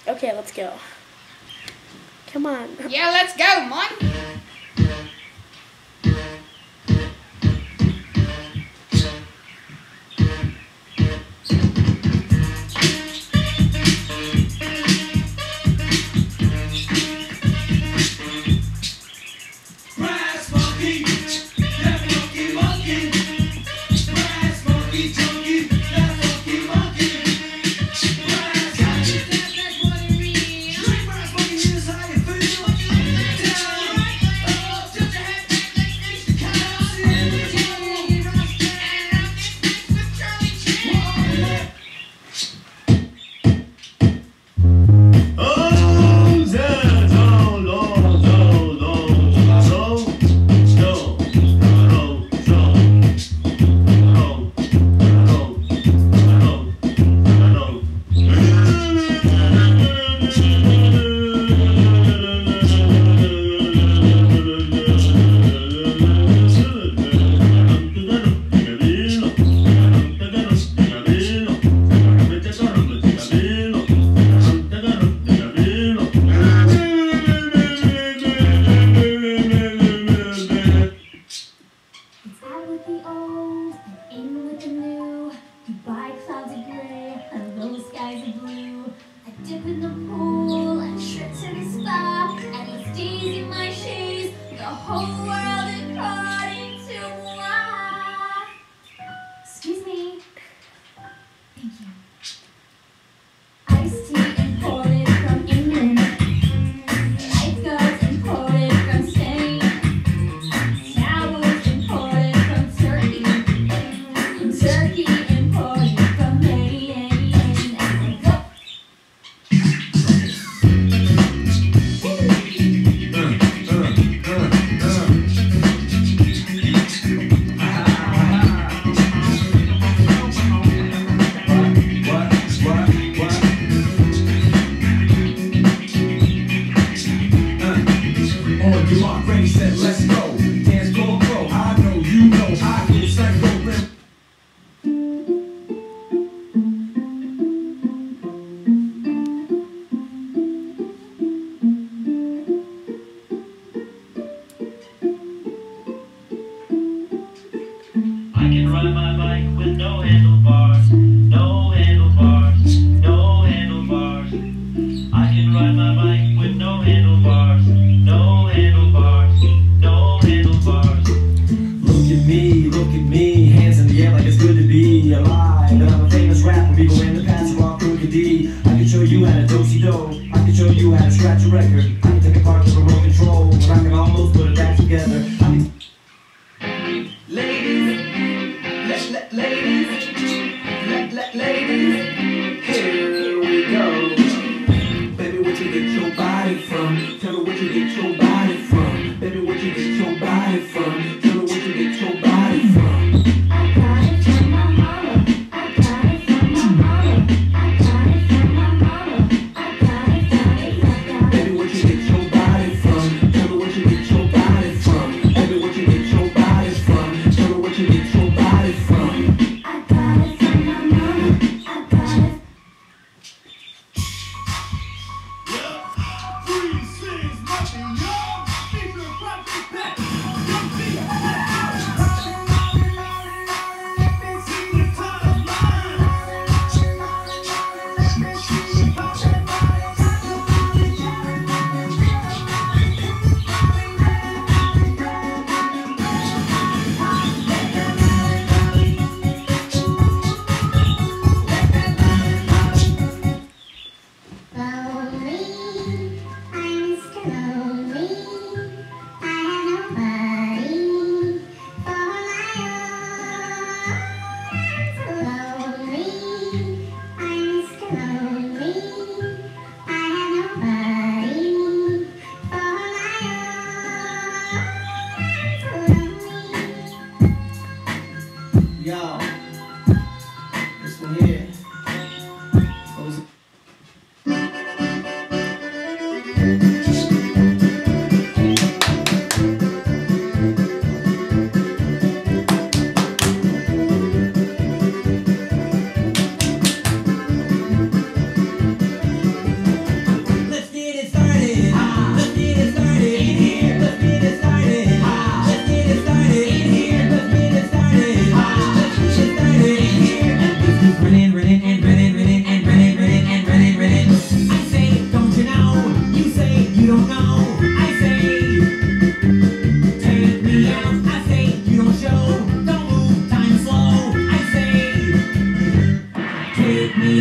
Okay, let's go. Come on. Yeah, let's go, man.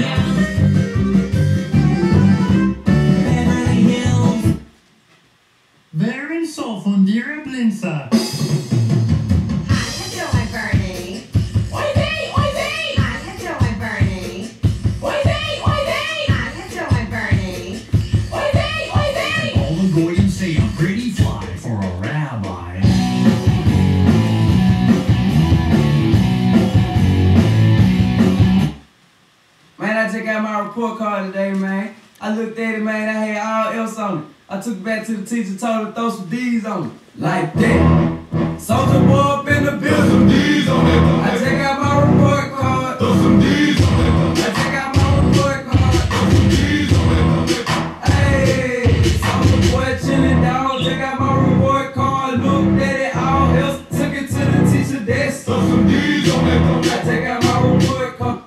Waarin zal van dieren blinsa? Say I'm pretty fly for a rabbi. Man, I just got my report card today, man. I looked at it, man, I had all else on it. I took it back to the teacher, told her to throw some D's on it. Like that. Soldier boy up in the building. Throw some D's on it. I just got my report card. Throw some D's on it. I just got my report card. Throw some D's on it. Hey, soldier boy chillin' down. Just got my report card. Looked at it, all else. Took it to the teacher desk. Throw some D's on it. I just got my report card.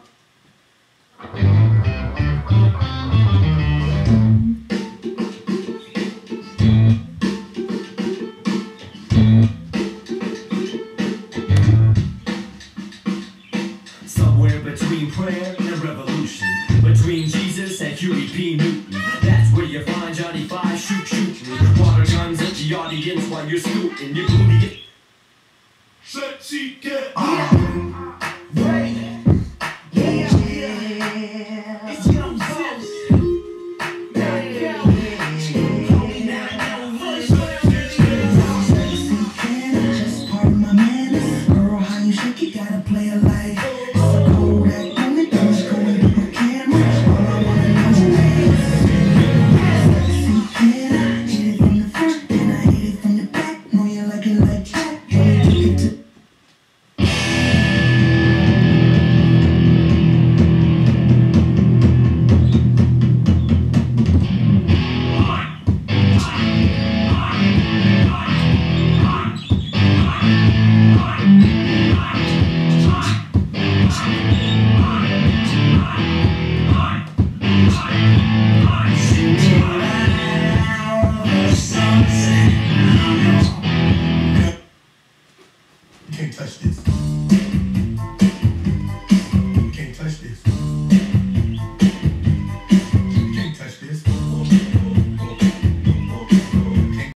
Somewhere between prayer and revolution, between Jesus and Huey P. Newton, that's where you find Johnny Five shooting water guns at the audience while you're scooting your booty. Sexy cat.